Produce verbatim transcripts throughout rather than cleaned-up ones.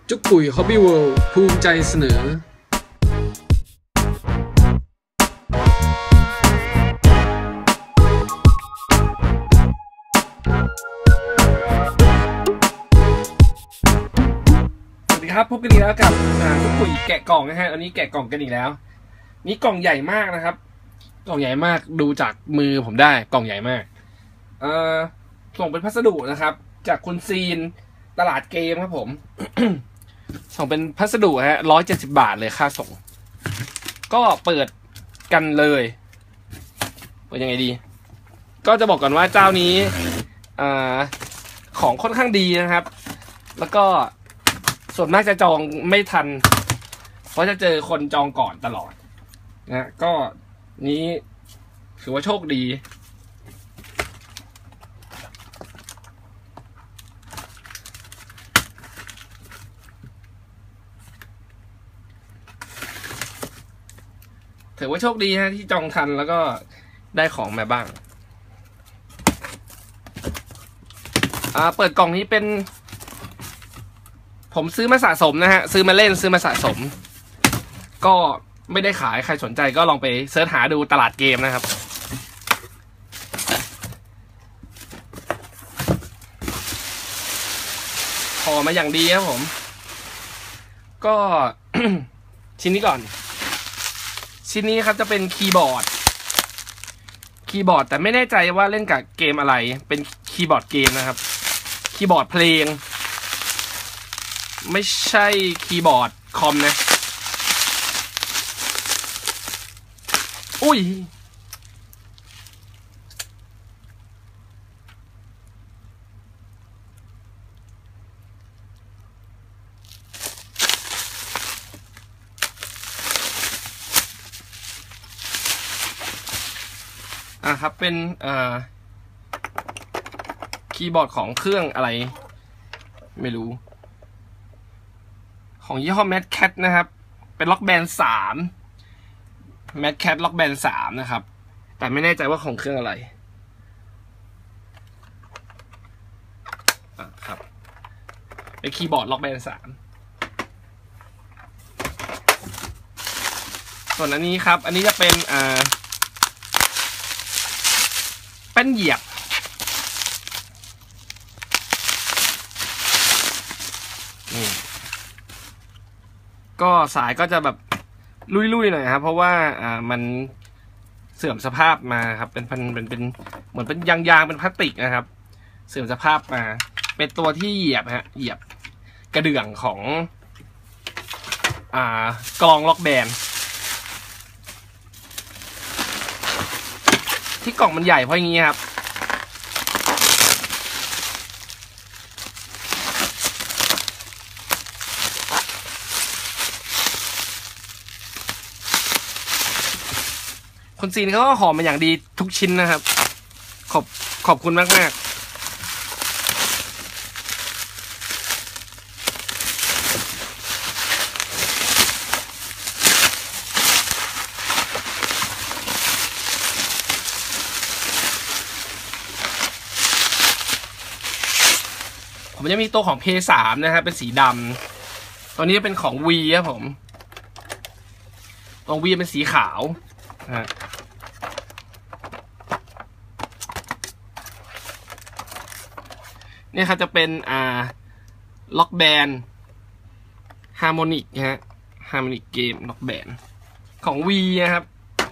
จุกปุ๋ย Hobby World ภูมิใจเสนอสวัสดีครับพบกันอีกแล้วกับจุกปุ๋ยแกะกล่องนะฮะวันนี้แกะกล่องกันอีกแล้วนี่กล่องใหญ่มากนะครับกล่องใหญ่มากดูจากมือผมได้กล่องใหญ่มากเอ่อส่งเป็นพัสดุนะครับจากคุณซีนตลาดเกมครับผม ส่งเป็นพัสดุฮะร้อยเจ็ดสิบบาทเลยค่าส่งก็เปิดกันเลยเปิดยังไงดีก็จะบอกก่อนว่าเจ้านี้อ่าของค่อนข้างดีนะครับแล้วก็ส่วนมากจะจองไม่ทันเพราะจะเจอคนจองก่อนตลอดนะก็นี้ถือว่าโชคดีถือว่าโชคดีฮะที่จองทันแล้วก็ได้ของมาบ้างอ่าเปิดกล่องนี้เป็นผมซื้อมาสะสมนะฮะซื้อมาเล่นซื้อมาสะสมก็ไม่ได้ขายใครสนใจก็ลองไปเสิร์ชหาดูตลาดเกมนะครับพอมาอย่างดีครับผมก็ ชิ้นนี้ก่อนชิ้นนี้ครับจะเป็นคีย์บอร์ดคีย์บอร์ดแต่ไม่แน่ใจว่าเล่นกับเกมอะไรเป็นคีย์บอร์ดเกมนะครับคีย์บอร์ดเพลงไม่ใช่คีย์บอร์ดคอมนะอุ้ยอ่ะครับเป็นอ่าคีย์บอร์ดของเครื่องอะไรไม่รู้ของยี่ห้อ Mad Cat นะครับเป็นล็อกแบนสาม Mad Cat ล็อกแบนสามนะครับแต่ไม่แน่ใจว่าของเครื่องอะไรอ่ะครับเป็นคีย์บอร์ดล็อกแบนสามส่วนอันนี้ครับอันนี้จะเป็นอ่าแป้นเหยียบนี่ก็สายก็จะแบบลุยๆหน่อยครับเพราะว่าอ่ามันเสื่อมสภาพมาครับเป็นเป็นเป็นเป็นเหมือนเป็นยางๆเป็นพลาสติกนะครับเสื่อมสภาพมาเป็นตัวที่เหยียบฮะเหยียบกระเดื่องของอ่ากลองล็อกแบนที่กล่องมันใหญ่เพราะอย่างนี้ครับคุณซีนเขาก็หอมมาอย่างดีทุกชิ้นนะครับขอบขอบคุณมากมากผมจะมีตัวของ เพย์ สาม นะครับเป็นสีดำตัวนี้เป็นของ วี ครับผมตัว วี เป็นสีขาวนะนี่ครับจะเป็นอ่าล็อกแบนฮาร์โมนิกฮะฮาร์โมนิกเกมล็อกแบนของ วี นะครับ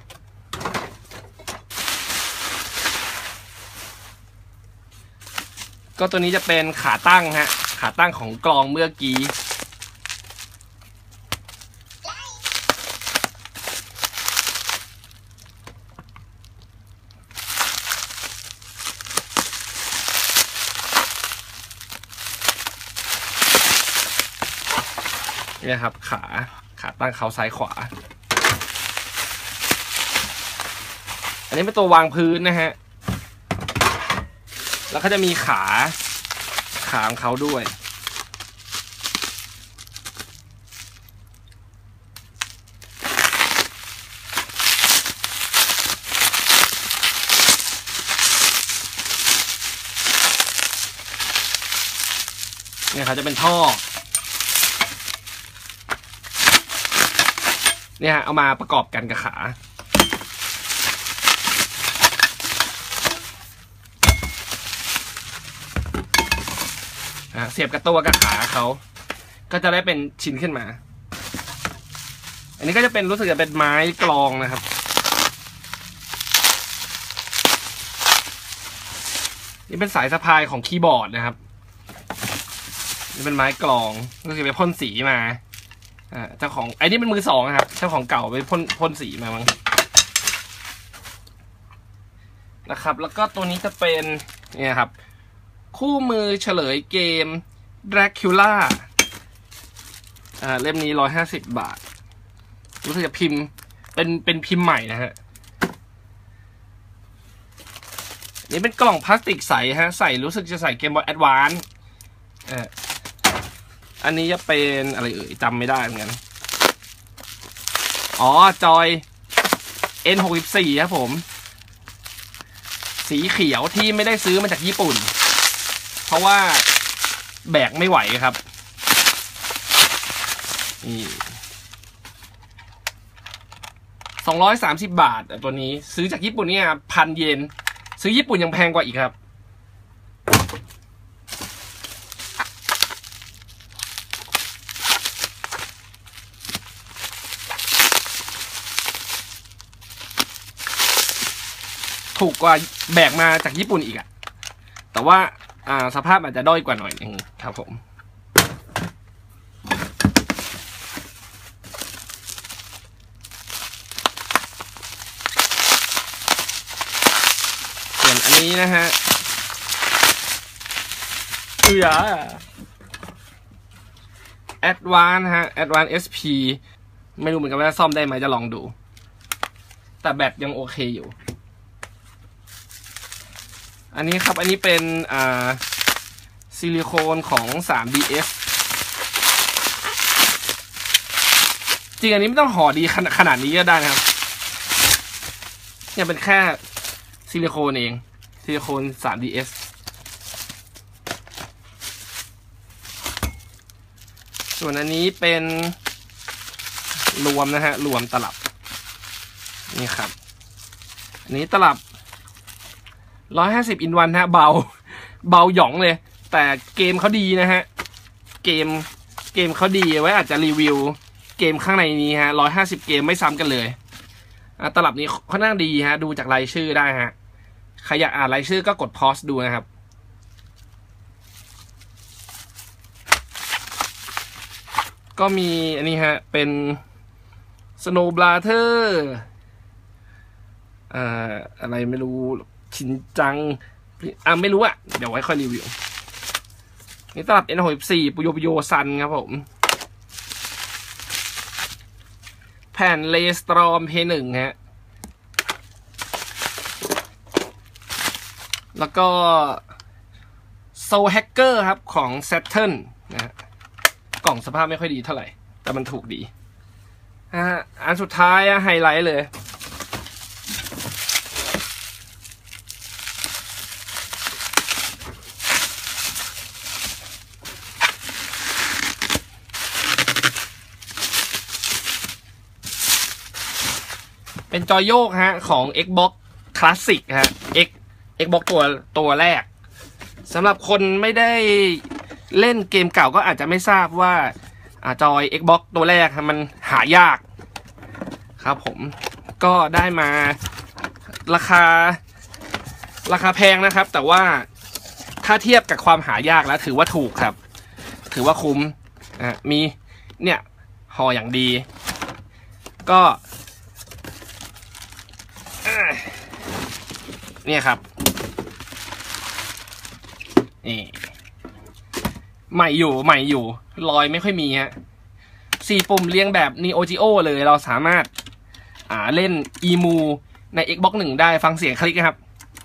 ก็ตัวนี้จะเป็นขาตั้งฮะขาตั้งของกลองเมื่อกี้นี่ครับขาขาตั้งเขาซ้ายขวาอันนี้เป็นตัววางพื้นนะฮะแล้วก็จะมีขาขาของเขาด้วยเนี่ยเขาจะเป็นท่อเนี่ยฮะเอามาประกอบกันกับขาเสียบกับตัวกับขาเขาก็จะได้เป็นชิ้นขึ้นมาอันนี้ก็จะเป็นรู้สึกจะเป็นไม้กลองนะครับนี่เป็นสายสะพายของคีย์บอร์ดนะครับนี่เป็นไม้กลองรู้สึกไปพ่นสีมาอ่าเจ้าของไอ้นี่เป็นมือสองครับเจ้าของเก่าไปพ่นพ่นสีมามั้งนะครับแล้วก็ตัวนี้จะเป็นเนี่ยครับคู่มือเฉลยเกม Dracula อ่าเล่มนี้ร้อยห้าสิบบาทรู้สึกจะพิมพ์เป็นเป็นพิมพ์ใหม่นะฮะนี่เป็นกล่องพลาสติกใสฮะใส่รู้สึกจะใส่เกมบอยแอดวานซ์อ่าอันนี้จะเป็นอะไรเอ่ยจำไม่ได้เหมือนกันอ๋อจอย เอ็น หกสิบสี่ ครับผมสีเขียวที่ไม่ได้ซื้อมาจากญี่ปุ่นเพราะว่าแบกไม่ไหวครับนี่สองร้อยสามสิบบาทตัวนี้ซื้อจากญี่ปุ่นเนี่ยพันเยนซื้อญี่ปุ่นยังแพงกว่าอีกครับถูกกว่าแบกมาจากญี่ปุ่นอีกอะแต่ว่าอ่าสภาพอาจจะด้อยกว่าหน่อยนึงครับผมส่วนอันนี้นะฮะเอือ Advance ฮะ Advance เอส พี ไม่รู้เหมือนกันว่าซ่อมได้ไหมจะลองดูแต่แบตยังโอเคอยู่อันนี้ครับอันนี้เป็นอ่าซิลิโคนของ ทรี ดี เอส จริงอันนี้ไม่ต้องห่อดีขนาดนี้ก็ได้นะครับเนี่ยเป็นแค่ซิลิโคนเองซิลิโคน ทรี ดี เอส ส่วนอันนี้เป็นรวมนะฮะรวมตลับนี่ครับอันนี้ตลับร้อยห้าสิบอินวันฮะเบาเบาหยองเลยแต่เกมเขาดีนะฮะเกมเกมเขาดีไว้อาจจะรีวิวเกมข้างในนี้ฮะร้อยห้าสิบเกมไม่ซ้ำกันเลยตลับนี้ค่อนข้างดีฮะดูจากรายชื่อได้ฮะใครอยากอ่านรายชื่อก็กดพอสดูนะครับก็มีอันนี้ฮะเป็น Snow Brother อ่าอะไรไม่รู้ชินจังอ่ะไม่รู้อ่ะเดี๋ยวไว้ค่อยรีวิวนี่ตลับ เอ็น หกสิบสี่ ปุโยปุโยซันครับผมแผ่นเลสตรอมเพย์หนึ่งฮะแล้วก็โซแฮกเกอร์ครับของ Saturn นะฮะกล่องสภาพไม่ค่อยดีเท่าไหร่แต่มันถูกดีอ่ะอันสุดท้ายไฮไลท์เลยเป็นจอยโยกฮะของ Xbox Classic ฮะ X Xbox ตัวตัวแรกสำหรับคนไม่ได้เล่นเกมเก่าก็อาจจะไม่ทราบว่าจอย Xbox ตัวแรกมันหายากครับผมก็ได้มาราคาราคาแพงนะครับแต่ว่าถ้าเทียบกับความหายากแล้วถือว่าถูกครับถือว่าคุ้มอ่ะมีเนี่ยห่ออย่างดีก็เนี่ยครับนี่ใหม่อยู่ใหม่อยู่รอยไม่ค่อยมีฮะสี่ปุ่มเรียงแบบ Neo Geo เลยเราสามารถอ่าเล่น อีมู ใน Xbox หนึ่งได้ฟังเสียงคลิกนะครับ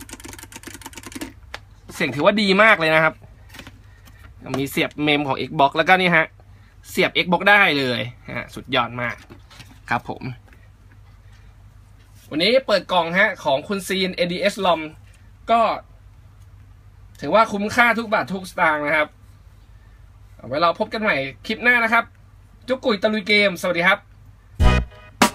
เสียงถือว่าดีมากเลยนะครับมีเสียบเมมของ Xbox แล้วก็นี่ฮะเสียบ Xbox ได้เลยฮะสุดยอดมากครับผมวันนี้เปิดกล่องฮะของคุณซีน เอ ดี เอส ลอมก็ถือว่าคุ้มค่าทุกบาททุกสตางค์นะครับเอาไว้เราพบกันใหม่คลิปหน้านะครับจุ๊กกุยตะลุยเกมสวัสดีครับ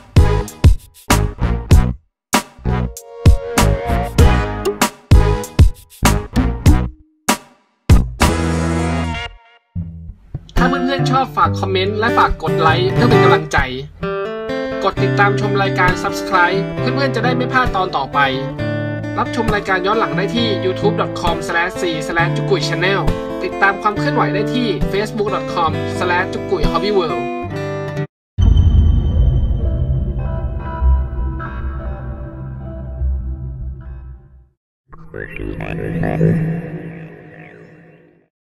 เพื่อนๆชอบฝากคอมเมนต์และฝากกดไลค์เพื่อเป็นกำลังใจกดติดตามชมรายการ ซับสไครบ์ เพื่อนๆจะได้ไม่พลาดตอนต่อไปรับชมรายการย้อนหลังได้ที่ ยูทูบ ดอท คอม สแลช ซี สแลช จุกุย ชาแนล ติดตามความเคลื่อนไหวได้ที่ เฟซบุ๊ก ดอท คอม สแลช จุกุย ฮอบบี้เวิลด์